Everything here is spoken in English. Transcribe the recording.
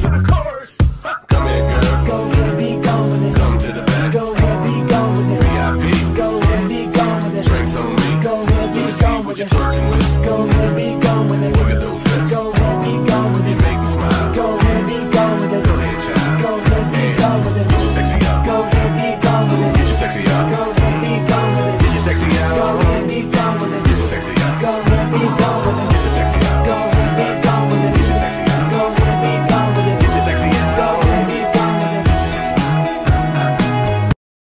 to the chorus. Come here, girl. Go ahead, be gone with it. Come to the back. Go ahead, be gone with it. VIP. Go ahead, be gone with it. Drinks on me. Go ahead, be gone with What you it. twerking with? Go ahead.